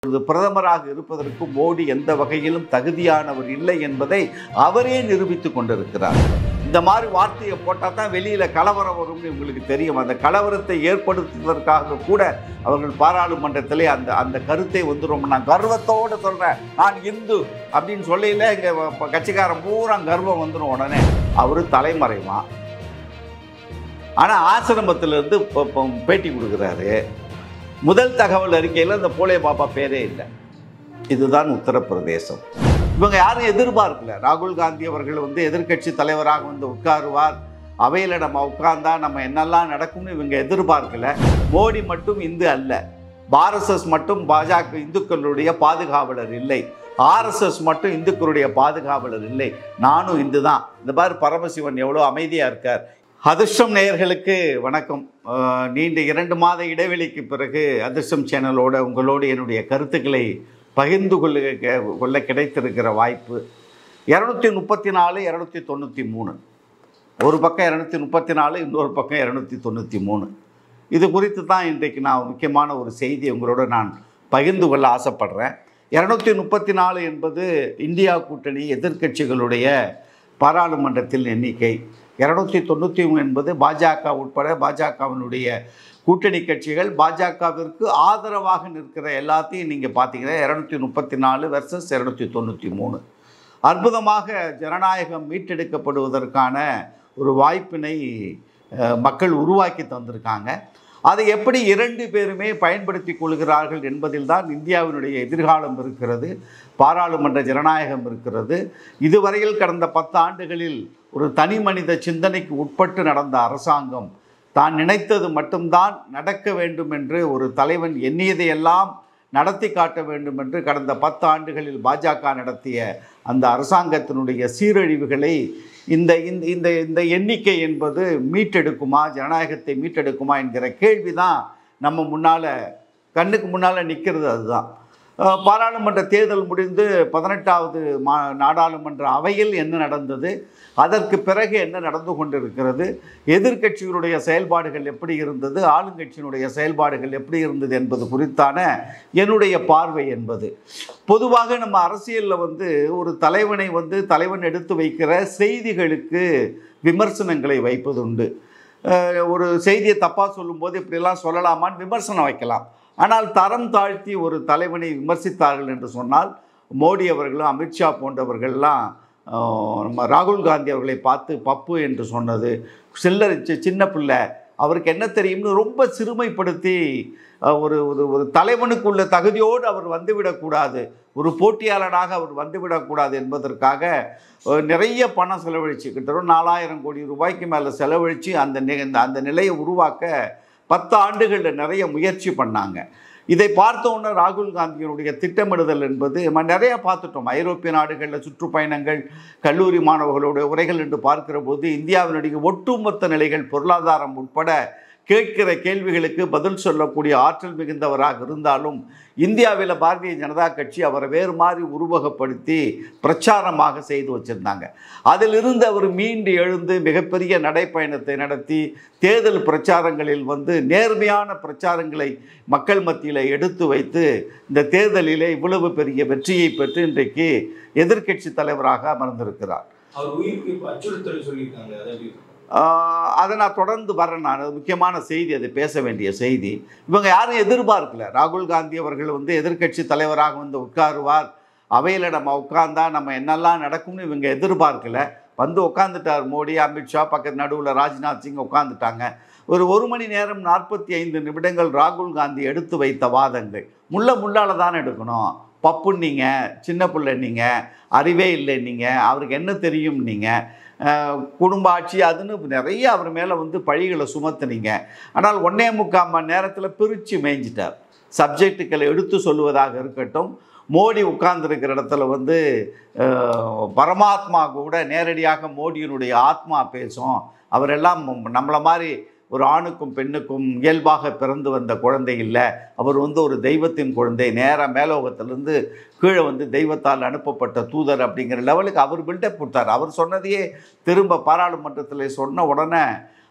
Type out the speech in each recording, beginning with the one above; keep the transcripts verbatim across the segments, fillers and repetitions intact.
பிரதமராக இருப்பதற்கு மோடி எந்த வகையிலும் தகுதியானவர் இல்லை என்பதை அவரே நிரூபித்துக் கொண்டிருக்கிறார். இந்த மாதிரி வார்த்தையை போட்டால் தான் வெளியில் கலவரம் வரும்னு உங்களுக்கு தெரியும். அந்த கலவரத்தை ஏற்படுத்துவதற்காக கூட அவர்கள் பாராளுமன்றத்திலே அந்த அந்த கருத்தை வந்து ரொம்ப நான் கர்வத்தோடு சொல்கிறேன், நான் இந்து அப்படின்னு சொல்லையில் இங்கே கட்சிக்காரன் பூரா கர்வம் வந்துடும். உடனே அவர் தலைமறைவான். ஆனால் ஆசிரமத்திலிருந்து பேட்டி கொடுக்குறாரு. முதல் தகவல் அறிக்கையில் இந்த போலே பாப்பா பேரே இல்லை. இதுதான் உத்தரப்பிரதேசம். இவங்க யாரும் எதிர்பார்க்கல. ராகுல் காந்தி அவர்கள் வந்து எதிர்கட்சி தலைவராக வந்து உட்காருவார், அவையில் நம்ம உட்கார்ந்தா நம்ம என்னெல்லாம் நடக்கும்னு இவங்க எதிர்பார்க்கல. மோடி மட்டும் இந்து அல்ல, ஆர்எஸ்எஸ் மட்டும் பாஜக இந்துக்களுடைய பாதுகாவலர் இல்லை, ஆர்எஸ்எஸ் மட்டும் இந்துக்களுடைய பாதுகாவலர் இல்லை, நானும் இந்து தான். இந்த மாதிரி பரமசிவன் எவ்வளோ அமைதியாக இருக்கார். அதிர்ஷ்டம் நேயர்களுக்கு வணக்கம். நீண்ட இரண்டு மாத இடைவெளிக்கு பிறகு அதிர்ஷ்டம் சேனலோட உங்களோடு என்னுடைய கருத்துக்களை பகிர்ந்து கொள்ள கொள்ள கிடைத்திருக்கிற வாய்ப்பு. இரநூத்தி முப்பத்தி நாலு இரநூத்தி தொண்ணூற்றி மூணு ஒரு பக்கம் இரநூத்தி முப்பத்தி நாலு இன்னொரு பக்கம் இரநூத்தி தொண்ணூற்றி மூணு இது குறித்து தான் இன்றைக்கு நான் முக்கியமான ஒரு செய்தி உங்களோட நான் பகிர்ந்து கொள்ள ஆசைப்படுறேன். இரநூத்தி முப்பத்தி நாலு என்பது இந்தியா கூட்டணி எதிர்க்கட்சிகளுடைய பாராளுமன்றத்தில் எண்ணிக்கை. இரநூத்தி தொண்ணூற்றி மூணு என்பது பாஜக உட்பட பாஜகவினுடைய கூட்டணி கட்சிகள் பாஜகவிற்கு ஆதரவாக நிற்கிற எல்லாத்தையும் நீங்கள் பார்த்தீங்கன்னா இரநூத்தி முப்பத்தி நாலு வெர்சஸ் இரநூத்தி தொண்ணூற்றி மூணு அற்புதமாக ஜனநாயகம் மீட்டெடுக்கப்படுவதற்கான ஒரு வாய்ப்பினை மக்கள் உருவாக்கி தந்திருக்காங்க. அதை எப்படி இரண்டு பேருமே பயன்படுத்தி கொள்கிறார்கள் என்பதில் தான் இந்தியாவினுடைய எதிர்காலம் இருக்கிறது, பாராளுமன்ற ஜனநாயகம் இருக்கிறது. இதுவரையில் கடந்த பத்து ஆண்டுகளில் ஒரு தனி மனித சிந்தனைக்கு உட்பட்டு நடந்த அரசாங்கம் தான் நினைத்தது மட்டும்தான் நடக்க வேண்டும் என்று ஒரு தலைவன் எண்ணியதையெல்லாம் நடத்தி காட்ட வேண்டும் என்று கடந்த பத்து ஆண்டுகளில் பாஜக நடத்திய அந்த அரசாங்கத்தினுடைய சீரழிவுகளை இந்த இந்த இந்த எண்ணிக்கை என்பது மீட்டெடுக்குமா, ஜனநாயகத்தை மீட்டெடுக்குமா என்கிற கேள்வி தான் நம்ம முன்னால் கண்ணுக்கு முன்னால் நிற்கிறது. அதுதான் பாராளுமன்ற தேர்தல் முடிந்து பதினெட்டாவது மா நாடாளுமன்ற அவையில் என்ன நடந்தது, அதற்கு பிறகு என்ன நடந்து கொண்டிருக்கிறது, எதிர்க்கட்சிகளுடைய செயல்பாடுகள் எப்படி இருந்தது, ஆளுங்கட்சியினுடைய செயல்பாடுகள் எப்படி இருந்தது என்பது குறித்தான என்னுடைய பார்வை என்பது. பொதுவாக நம்ம அரசியலில் வந்து ஒரு தலைவனை வந்து தலைவன் எடுத்து வைக்கிற செய்திகளுக்கு விமர்சனங்களை வைப்பதுண்டு. ஒரு செய்தியை தப்பாக சொல்லும்போது இப்படிலாம் சொல்லலாமான்னு விமர்சனம் வைக்கலாம். ஆனால் தரம் தாழ்த்தி ஒரு தலைவனை விமர்சித்தார்கள் என்று சொன்னால் மோடி அவர்களும் அமித்ஷா போன்றவர்கள்லாம் நம்ம ராகுல் காந்தி அவர்களை பார்த்து பப்பு என்று சொன்னது, சில்லறை சின்ன பிள்ளை, அவருக்கு என்ன தெரியும்னு ரொம்ப சிறுமைப்படுத்தி ஒரு ஒரு தலைவனுக்குள்ள தகுதியோடு அவர் வந்துவிடக்கூடாது, ஒரு போட்டியாளனாக அவர் வந்துவிடக்கூடாது என்பதற்காக நிறைய பணம் செலவழித்து கிட்டத்தட்ட நாலாயிரம் கோடி ரூபாய்க்கு மேலே செலவழித்து அந்த அந்த நிலையை உருவாக்க பத்து ஆண்டுகளில் நிறைய முயற்சி பண்ணாங்க. இதை பார்த்தோன்னே ராகுல் காந்தியினுடைய திட்டமிடுதல் என்பது நம்ம நிறைய பார்த்துட்டோம். ஐரோப்பிய நாடுகளில் சுற்றுப்பயணங்கள், கல்லூரி மாணவர்களுடைய உரைகள் என்று பார்க்கிற போது இந்தியாவினுடைய ஒட்டுமொத்த நிலைகள், பொருளாதாரம் உட்பட கேட்கிற கேள்விகளுக்கு பதில் சொல்லக்கூடிய ஆற்றல் மிகுந்தவராக இருந்தாலும் இந்தியாவில் பாரதிய ஜனதா கட்சி அவரை வேறு மாதிரி உருவகப்படுத்தி பிரச்சாரமாக செய்து வச்சுருந்தாங்க. அதிலிருந்து அவர் மீண்டு எழுந்து மிகப்பெரிய நடைப்பயணத்தை நடத்தி தேர்தல் பிரச்சாரங்களில் வந்து நேர்மையான பிரச்சாரங்களை மக்கள் மத்தியில் எடுத்து வைத்து இந்த தேர்தலிலே இவ்வளவு பெரிய வெற்றியை பெற்று இன்றைக்கு எதிர்க்கட்சி தலைவராக அமர்ந்திருக்கிறார். அதை நான் தொடர்ந்து வரேன். நான் முக்கியமான செய்தி, அது பேச வேண்டிய செய்தி. இவங்க யாரும் எதிர்பார்க்கல. ராகுல் காந்தி அவர்கள் வந்து எதிர்க்கட்சி தலைவராக வந்து உட்காருவார், அவையில் நம்ம உட்கார்ந்தா நம்ம என்னெல்லாம் நடக்கும்னு இவங்க எதிர்பார்க்கல. வந்து உட்காந்துட்டார் மோடி, அமித்ஷா, பக்கத்து நடுவில் ராஜ்நாத் சிங் உட்காந்துட்டாங்க. ஒரு ஒரு மணி நேரம் நாற்பத்தி ஐந்து நிமிடங்கள் ராகுல் காந்தி எடுத்து வைத்த வாதங்கள் முள்ள முள்ளால் தானே எடுக்கணும். பப்புன்னீங்க, சின்ன பிள்ளை நீங்கள், அறிவே இல்லை நீங்கள், அவருக்கு என்ன தெரியும் நீங்கள், குடும்ப ஆட்சி அதுன்னு நிறைய அவர் மேலே வந்து பழிகளை சுமத்துனீங்க. ஆனால் ஒன்னே முக்கால் மணி நேரத்தில் பிரித்து மேய்ஞ்சிட்டார். சப்ஜெக்டுகளை எடுத்து சொல்லுவதாக இருக்கட்டும், மோடி உட்கார்ந்துருக்கிற இடத்துல வந்து பரமாத்மா கூட நேரடியாக மோடியினுடைய ஆத்மா பேசும். அவரெல்லாம் நம்மளை மாதிரி ஒரு ஆணுக்கும் பெண்ணுக்கும் இயல்பாக பிறந்து வந்த குழந்தை இல்லை, அவர் வந்து ஒரு தெய்வத்தின் குழந்தை, நேராக மேலோகத்திலேருந்து கீழே வந்து தெய்வத்தால் அனுப்பப்பட்ட தூதர் அப்படிங்கிற லெவலுக்கு அவர் பில்டப் கொடுத்தார். அவர் சொன்னதையே திரும்ப பாராளுமன்றத்தில் சொன்ன உடனே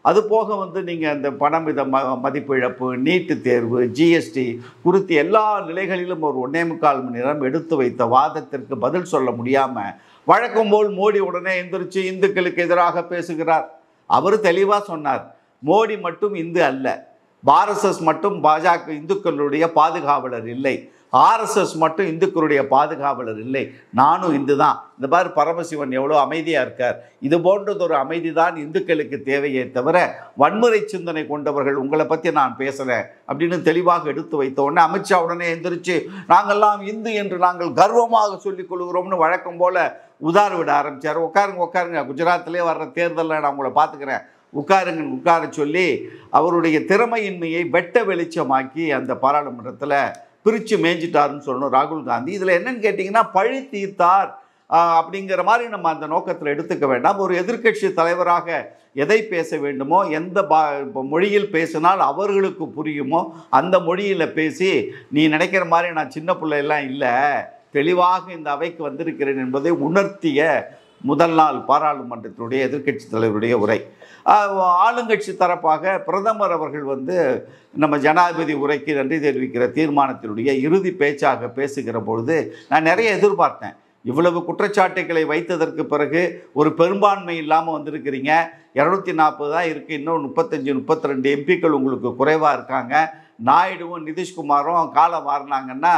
அது போக வந்து நீங்கள் அந்த பணம் வித ம மதிப்பிழப்பு, நீட்டு தேர்வு, ஜிஎஸ்டி குறித்து எல்லா நிலைகளிலும் ஒரு ஒன்னே முக்கால் மணி நேரம் எடுத்து வைத்த வாதத்திற்கு பதில் சொல்ல முடியாமல் வழக்கம் போல் மோடி உடனே எந்திரிச்சு இந்துக்களுக்கு எதிராக பேசுகிறார். அவர் தெளிவாக சொன்னார், மோடி மட்டும் இந்து அல்ல, ஆர்எஸ்எஸ் மட்டும் பாஜக இந்துக்களுடைய பாதுகாவலர் இல்லை, ஆர்எஸ்எஸ் மட்டும் இந்துக்களுடைய பாதுகாவலர் இல்லை, நானும் இந்து தான். இந்த மாதிரி பரமசிவன் எவ்வளோ அமைதியாக இருக்கார். இது போன்றதொரு அமைதி தான் இந்துக்களுக்கு தேவையே தவிர வன்முறை சிந்தனை கொண்டவர்கள் உங்களை பற்றி நான் பேசுகிறேன் அப்படின்னு தெளிவாக எடுத்து வைத்த உடனே அமித்ஷா உடனே எந்திரிச்சு நாங்கள்லாம் இந்து என்று நாங்கள் கர்வமாக சொல்லிக் கொள்கிறோம்னு வழக்கம் போல் உதார் விட ஆரம்பித்தார். உட்காருங்க உட்காருங்க, குஜராத்திலே வர்ற தேர்தலில் நான் உங்களை பார்த்துக்கிறேன், உட்காருங்க உட்கார சொல்லி அவருடைய திறமையின்மையை வெட்ட வெளிச்சமாக்கி அந்த பாராளுமன்றத்தில் பிரித்து மேய்ஞ்சிட்டாருன்னு சொல்லணும் ராகுல் காந்தி. இதில் என்னன்னு கேட்டிங்கன்னா பழி தீர்த்தார் அப்படிங்கிற மாதிரி நம்ம அந்த நோக்கத்தில் எடுத்துக்க வேண்டாம். ஒரு எதிர்க்கட்சி தலைவராக எதை பேச வேண்டுமோ, எந்த பா மொழியில் பேசினால் அவர்களுக்கு புரியுமோ அந்த மொழியில் பேசி, நீ நினைக்கிற மாதிரி நான் சின்ன பிள்ளையெல்லாம் இல்லை, தெளிவாக இந்த அவைக்கு வந்திருக்கிறேன் என்பதை உணர்த்திய முதல் நாள் பாராளுமன்றத்தினுடைய எதிர்க்கட்சி தலைவருடைய உரை. ஆளுங்கட்சி தரப்பாக பிரதமர் அவர்கள் வந்து நம்ம ஜனாதிபதி உரைக்கு நன்றி தெரிவிக்கிற தீர்மானத்தினுடைய இறுதி பேச்சாக பேசுகிற பொழுது நான் நிறைய எதிர்பார்த்தேன். இவ்வளவு குற்றச்சாட்டுகளை வைத்ததற்கு பிறகு ஒரு பெரும்பான்மை இல்லாமல் வந்திருக்கிறீங்க, இரநூத்தி நாற்பது தான் இருக்குது, இன்னும் முப்பத்தஞ்சு முப்பத்தி ரெண்டு எம்பிக்கள் உங்களுக்கு குறைவாக இருக்காங்க, நாயுடுவும் நிதிஷ்குமாரும் காலம் மாறினாங்கன்னா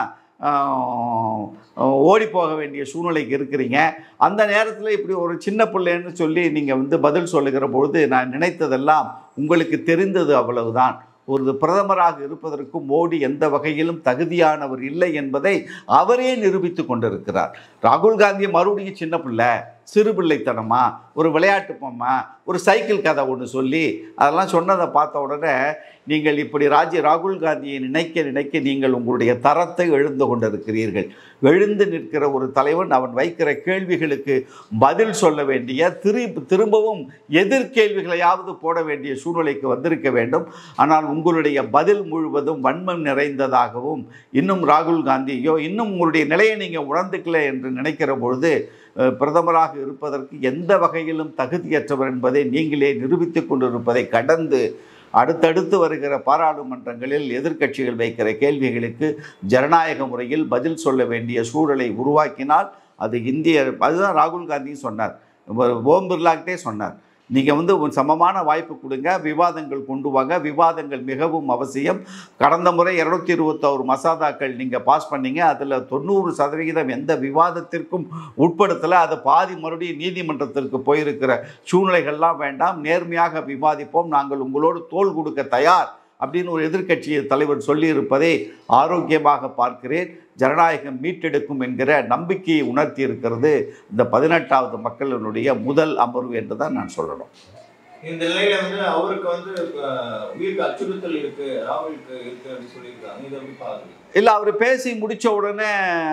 ஓடி போக வேண்டிய சூழ்நிலைக்கு இருக்கிறீங்க. அந்த நேரத்தில் இப்படி ஒரு சின்ன பிள்ளைன்னு சொல்லி நீங்கள் வந்து பதில் சொல்லுகிற பொழுது நான் நினைத்ததெல்லாம் உங்களுக்கு தெரிந்தது அவ்வளவுதான். ஒரு பிரதமராக இருப்பதற்கு மோடி எந்த வகையிலும் தகுதியானவர் இல்லை என்பதை அவரே நிரூபித்து கொண்டிருக்கிறார். ராகுல் காந்தி மறுபடியும் சின்ன பிள்ளை, சிறு பிள்ளைத்தனமா, ஒரு விளையாட்டு பொம்மை, ஒரு சைக்கிள் கதை ஒன்று சொல்லி அதெல்லாம் சொன்னதை பார்த்த உடனே நீங்கள் இப்படி ராஜி ராகுல் காந்தியை நினைக்க நினைக்க நீங்கள் உங்களுடைய தரத்தை எழுந்து கொண்டிருக்கிறீர்கள். எழுந்து நிற்கிற ஒரு தலைவன் அவன் வைக்கிற கேள்விகளுக்கு பதில் சொல்ல வேண்டிய, திரு திரும்பவும் எதிர்கேள்விகளையாவது போட வேண்டிய சூழ்நிலைக்கு வந்திருக்க வேண்டும். ஆனால் உங்களுடைய பதில் முழுவதும் வன்மம் நிறைந்ததாகவும், இன்னும் ராகுல் காந்தியோ இன்னும் உங்களுடைய நிலையை நீங்கள் உணர்ந்துக்கல என்று நினைக்கிற பொழுது பிரதமராக இருப்பதற்கு எந்த வகையிலும் தகுதியற்றவர் என்பதை நீங்களே நிரூபித்து கொண்டிருப்பதை கடந்து அடுத்தடுத்து வருகிற பாராளுமன்றங்களில் எதிர்க்கட்சிகள் வைக்கிற கேள்விகளுக்கு ஜனநாயக முறையில் பதில் சொல்ல வேண்டிய சூழலை உருவாக்கினால் அது இந்திய, அதுதான் ராகுல் காந்தியும் சொன்னார், ஓம் பிர்லாக்கிட்டே சொன்னார், நீங்கள் வந்து ஒரு சமமான வாய்ப்பு கொடுங்க, விவாதங்கள் கொண்டு வாங்க, விவாதங்கள் மிகவும் அவசியம். கடந்த முறை இரநூத்தி இருபத்தோரு மசோதாக்கள் நீங்கள் பாஸ் பண்ணீங்க, அதில் தொண்ணூறு சதவிகிதம் எந்த விவாதத்திற்கும் உட்படுத்தலை, அது பாதி மறுபடியும் நீதிமன்றத்திற்கு போயிருக்கிற சூழ்நிலைகள்லாம் வேண்டாம், நேர்மையாக விவாதிப்போம், நாங்கள் உங்களோடு தோள் கொடுக்க தயார் அப்படின்னு ஒரு எதிர்க்கட்சி தலைவர் சொல்லியிருப்பதை ஆரோக்கியமாக பார்க்கிறேன். ஜனநாயகம் மீட்டெடுக்கும் என்கிற நம்பிக்கையை உணர்த்தி இருக்கிறது இந்த பதினெட்டாவது மக்களினுடைய முதல் அமர்வு என்று தான் நான் சொல்லணும். இந்த நிலையில வந்து அவருக்கு வந்து உயிருக்கு அச்சுறுத்தல் இருக்கு, ராகுலுக்கு இருக்கு அப்படின்னு சொல்லியிருக்காங்க. இதை எப்படி பாக்குறீங்க? இல்லை, அவர் பேசி முடித்த உடனே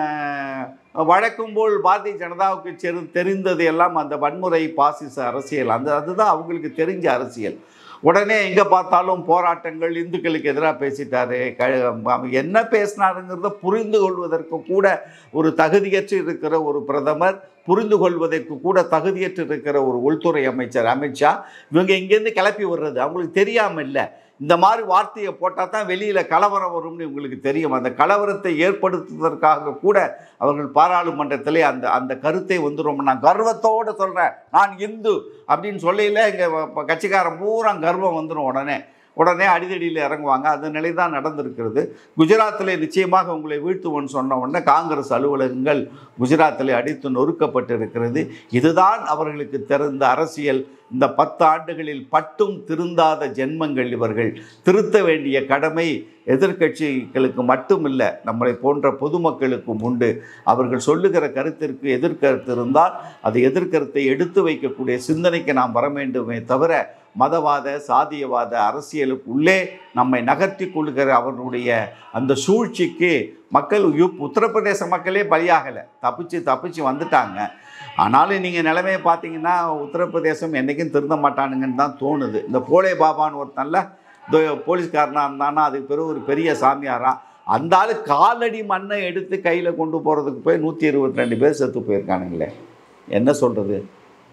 வழக்கம் போல் பாரதிய ஜனதாவுக்கு செரு தெரிந்தது எல்லாம் அந்த வன்முறை பாசிச அரசியல், அந்த அதுதான் அவங்களுக்கு தெரிஞ்ச அரசியல். உடனே எங்கே பார்த்தாலும் போராட்டங்கள், இந்துக்களுக்கு எதிராக பேசிட்டாரு, க என்ன பேசினாருங்கிறத புரிந்து கொள்வதற்கு கூட ஒரு தகுதியற்று இருக்கிற ஒரு பிரதமர், புரிந்து கொள்வதற்கு கூட தகுதியற்று இருக்கிற ஒரு உள்துறை அமைச்சர் அமித்ஷா, இவங்க இங்கேருந்து கிளப்பி விடுறது அவங்களுக்கு தெரியாமல் இல்லை. இந்த மாதிரி வார்த்தையை போட்டால் தான் வெளியில் கலவரம் வரும்னு உங்களுக்கு தெரியும். அந்த கலவரத்தை ஏற்படுத்துவதற்காக கூட அவர்கள் பாராளுமன்றத்திலே அந்த அந்த கருத்தை வந்து ரொம்ப நான் கர்வத்தோடு சொல்கிறேன், நான் இந்து அப்படின்னு சொல்லையில் இங்கே கட்சிக்காரன் பூரா கர்வம் வந்துடும், உடனே உடனே அடிதடியில் இறங்குவாங்க. அந்த நிலை தான் நடந்திருக்கிறது. குஜராத்தில் நிச்சயமாக உங்களை வீழ்த்துவோன்னு சொன்ன உடனே காங்கிரஸ் அலுவலகங்கள் குஜராத்தில் அடித்து நொறுக்கப்பட்டு இருக்கிறது. இதுதான் அவர்களுக்கு தெரிந்த அரசியல். இந்த பத்து ஆண்டுகளில் பட்டும் திருந்தாத ஜென்மங்கள் இவர்கள். திருத்த வேண்டிய கடமை எதிர்க்கட்சிகளுக்கு மட்டுமில்லை, நம்மளை போன்ற பொதுமக்களுக்கும் உண்டு. அவர்கள் சொல்லுகிற கருத்திற்கு எதிர்கருத்து இருந்தால் அது எதிர்கருத்தை எடுத்து வைக்கக்கூடிய சிந்தனைக்கு நாம் வர வேண்டுமே தவிர மதவாத சாதியவாத அரசியலுக்குள்ளே நம்மை நகர்த்தி கொள்கிற அவர்களுடைய அந்த சூழ்ச்சிக்கு மக்கள் உத்தரப்பிரதேச மக்களே பலியாகலை, தப்பிச்சு தப்பிச்சு வந்துட்டாங்க. ஆனாலும் நீங்கள் நிலைமையை பார்த்தீங்கன்னா உத்தரப்பிரதேசம் என்றைக்கும் திருந்த மாட்டானுங்கன்னு தான் தோணுது. இந்த போலே பாபான்னு ஒருத்தன்ல போலீஸ்காரனாக இருந்தானா அதுக்கு பிறகு ஒரு பெரிய சாமியாரா, அந்த ஆள் காலடி மண்ணை எடுத்து கையில் கொண்டு போகிறதுக்கு போய் நூற்றி இருபத்தி ரெண்டு பேர் செத்து போயிருக்கானுங்களே, என்ன சொல்கிறது?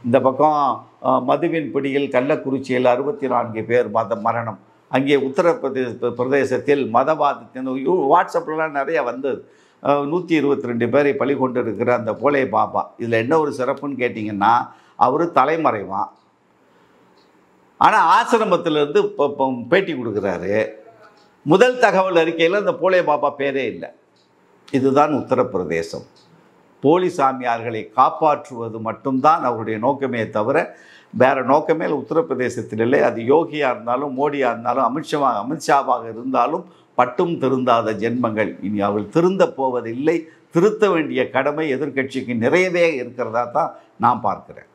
இந்த பக்கம் அஹ், மதுவின் பிடியில் கள்ளக்குறிச்சியில் அறுபத்தி நான்கு பேர் மத மரணம். அங்கே உத்தரப்பிரதேச பிரதேசத்தில் மதவாதத்தின் வாட்ஸ்அப்லாம் நிறைய வந்தது. நூற்றி இருபத்தி ரெண்டு பேரை பலி கொண்டு இருக்கிற அந்த போலே பாபா, இதில் என்ன ஒரு சிறப்புன்னு கேட்டிங்கன்னா, அவர் தலைமறைவான். ஆனால் ஆசிரமத்திலேருந்து இப்போ பேட்டி கொடுக்குறாரு. முதல் தகவல் அறிக்கையில் அந்த போலே பாபா பேரே இல்லை. இதுதான் உத்தரப்பிரதேசம். போலி சாமியார்களை காப்பாற்றுவது மட்டும்தான் அவருடைய நோக்கமே தவிர வேறு நோக்கமே உத்தரப்பிரதேசத்தில் இல்லை. அது யோகியாக இருந்தாலும் மோடியாக இருந்தாலும் அமித்ஷா அமித்ஷாவாக இருந்தாலும் பட்டும் திருந்தாத ஜென்மங்கள். இனி அவள் திருந்த போவதில்லை. திருத்த வேண்டிய கடமை எதிர்க்கட்சிக்கு நிறையவே இருக்கிறதா தான் நான் பார்க்கிறேன்.